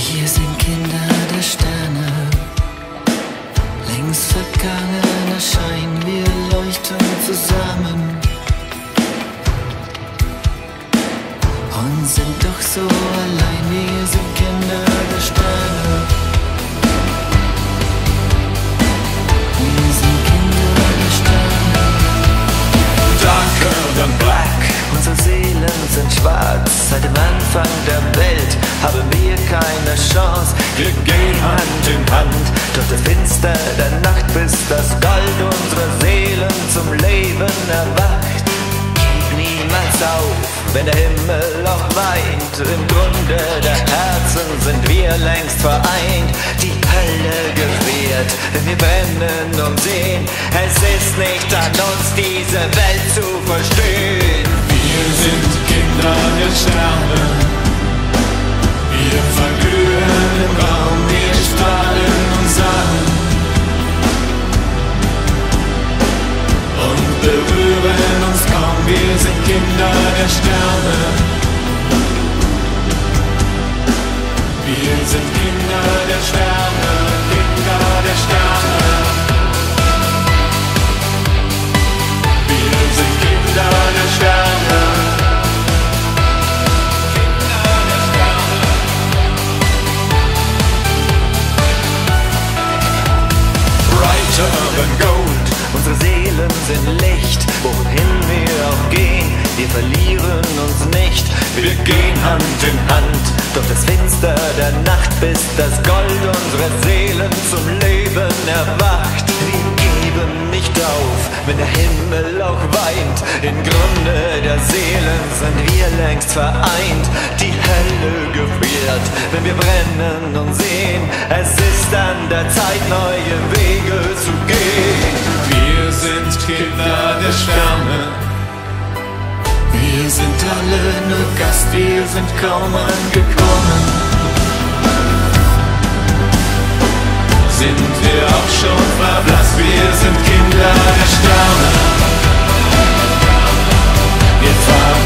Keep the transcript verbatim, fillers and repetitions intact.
Wir sind Kinder der Sterne, längst vergangen erscheinen wir, leuchten zusammen und sind doch so allein. Wir sind Kinder der Sterne, wir sind Kinder der Sterne. Darker than black. Unsere Seelen sind schwarz, seit dem Anfang der Welt haben wir keine Chance. Wir gehen Hand in Hand durch das Finster der Nacht, bis das Gold unserer Seelen zum Leben erwacht. Gib niemals auf, wenn der Himmel auch weint. Im Grunde der Herzen sind wir längst vereint. Die Hölle gewährt, wenn wir brennen und sehen. Es ist nicht an uns, diese Welt zu verstehen. Wir sind Kinder der Sterne. Wir verglühen im Raum, wir strahlen uns an und berühren uns kaum. Wir sind Kinder der Sterne. Wir sind Kinder der Sterne, Kinder der Sterne. Wir sind Kinder der Sterne. Than gold. Unsere Seelen sind Licht, wohin wir auch gehen, wir verlieren uns nicht. Wir gehen Hand in Hand durch das Finster der Nacht, bis das Gold unserer Seelen zum Leben erwacht. Wir geben nicht auf, wenn der Himmel auch weint. Im Grunde der Seelen sind wir längst vereint. Die Hölle gefriert, wenn wir brennen und sehen. Es ist an der Zeit, neue Wege zu gehen. Wir sind Kinder der Sterne. Wir sind alle nur Gast, wir sind kaum angekommen. Sind wir auch schon verblasst, wir sind Kinder der Sterne. Wir fahren